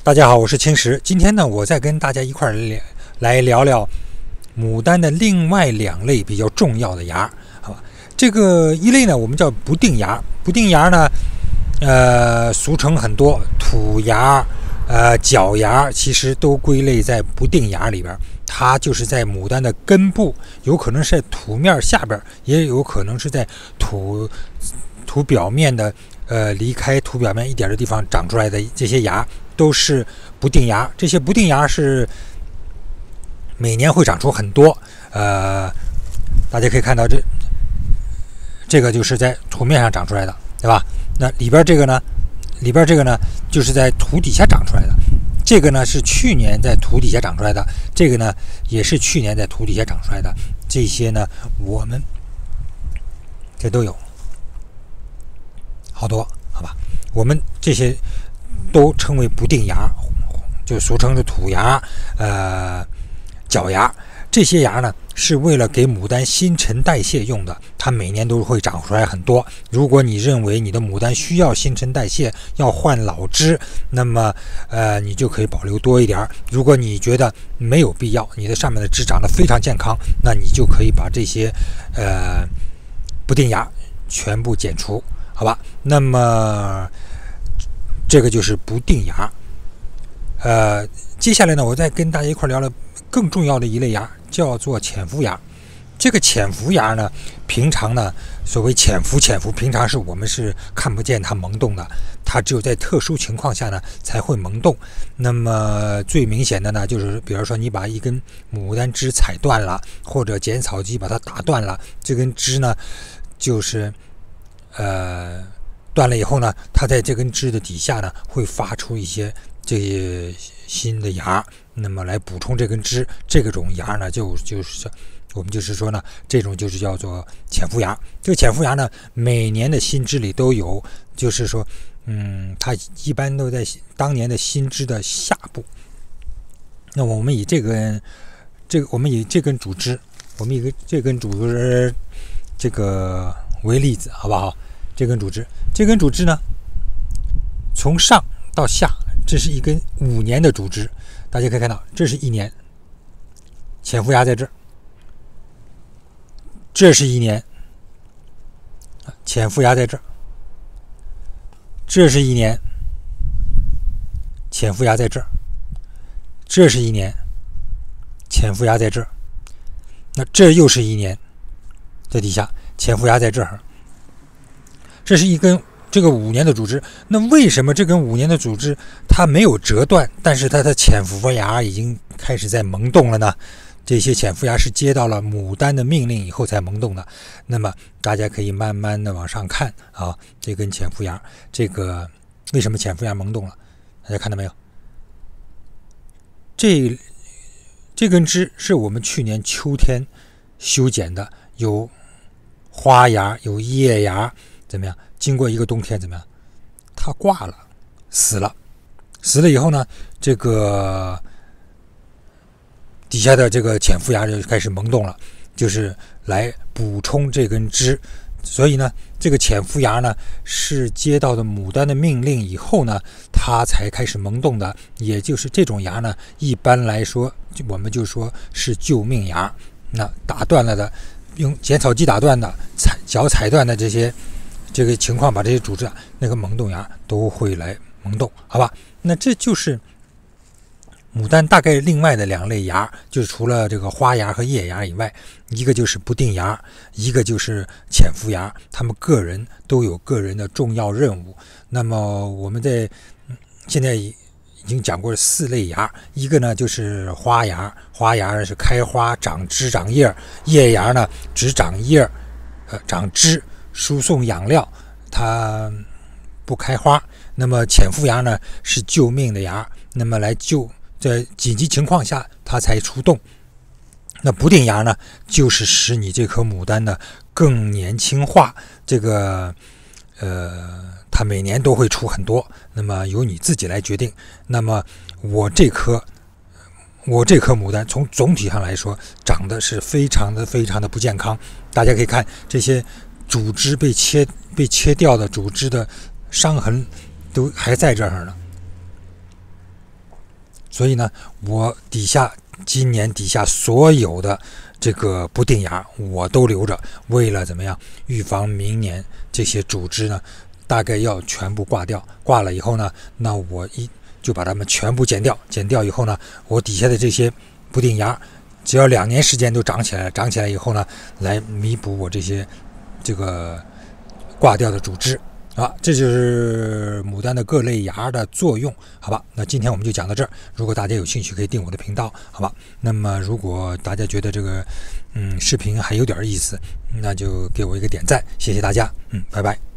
大家好，我是青石。今天呢，我再跟大家一块来聊聊牡丹的另外两类比较重要的芽，好吧？这个一类呢，我们叫不定芽。不定芽呢，俗称很多土芽、角芽，其实都归类在不定芽里边。它就是在牡丹的根部，有可能是在土面下边，也有可能是在土表面的离开土表面一点的地方长出来的这些芽。都是不定芽，这些不定芽是每年会长出很多，大家可以看到这个就是在土面上长出来的，对吧？那里边这个呢就是在土底下长出来的，这个呢是去年在土底下长出来的，这个呢也是去年在土底下长出来的，这些呢我们这都有好多，好吧？我们这些都称为不定芽，就俗称的土芽、角芽。这些芽呢，是为了给牡丹新陈代谢用的，它每年都会长出来很多。如果你认为你的牡丹需要新陈代谢，要换老枝，那么你就可以保留多一点。如果你觉得没有必要，你的上面的枝长得非常健康，那你就可以把这些不定芽全部剪除，好吧？那么这个就是不定芽。接下来呢，我再跟大家一块聊聊更重要的一类芽，叫做潜伏芽。这个潜伏芽呢，平常呢，所谓潜伏，平常我们是看不见它萌动的，它只有在特殊情况下呢才会萌动。那么最明显的呢，就是比如说你把一根牡丹枝踩断了，或者剪草机把它打断了，这根枝呢，就是断了以后呢，它在这根枝的底下呢，会发出一些这些新的芽，那么来补充这根枝。这种芽呢，就是我们就是说呢，这种就是叫做潜伏芽。这个潜伏芽呢，每年的新枝里都有，就是说，它一般都在当年的新枝的下部。那我们以这根主枝，这个为例子，好不好？这根主枝呢，从上到下，这是一根5年的主枝，大家可以看到，这是1年，潜伏芽在这儿，这是1年，潜伏芽在这儿，这是1年，潜伏芽在这儿，这是1年，潜伏芽在这儿，那这又是1年，在底下潜伏芽在这儿。这是一根这个5年的主枝，那为什么这根5年的主枝它没有折断，但是它的潜伏芽已经开始在萌动了呢？这些潜伏芽是接到了牡丹的命令以后才萌动的。那么大家可以慢慢的往上看啊，这根潜伏芽，这个为什么潜伏芽萌动了？大家看到没有？这根枝是我们去年秋天修剪的，有花芽，有叶芽。怎么样？经过一个冬天，怎么样？它挂了，死了以后呢，这个底下的这个潜伏芽就开始萌动了，就是来补充这根枝。所以呢，这个潜伏芽呢是接到的牡丹的命令以后呢，它才开始萌动的。也就是这种芽呢，一般来说，我们就说是救命芽。那打断了的，用剪草机打断的，脚踩断的这个情况，把这些主枝那个萌动芽都会来萌动，好吧？那这就是牡丹大概另外的2类芽，就是除了这个花芽和叶芽以外，一个就是不定芽，一个就是潜伏芽，他们个人都有个人的重要任务。那么我们现在已经讲过4类芽，一个呢就是花芽，花芽是开花、长枝、长叶；叶芽呢只长叶、长枝，输送养料，它不开花。那么潜伏芽呢是救命的芽，那么来救，在紧急情况下它才出动。那不定芽呢，就是使你这颗牡丹呢更年轻化。这个它每年都会出很多，那么由你自己来决定。那么我这颗牡丹从总体上来说长得是非常的不健康。大家可以看这些主枝被切掉的主枝的伤痕都还在这儿呢。 所以呢，我今年底下所有的这个不定芽我都留着，为了怎么样预防明年这些主枝呢大概要全部挂掉。挂了以后呢，那我就把它们全部剪掉。剪掉以后呢，我底下的这些不定芽只要2年时间都长起来了。长起来以后呢，来弥补我这个挂掉的主枝。这就是牡丹的各类芽的作用，好吧？那今天我们就讲到这儿。如果大家有兴趣，可以订我的频道，好吧？那么如果大家觉得这个视频还有点意思，那就给我一个点赞，谢谢大家。拜拜。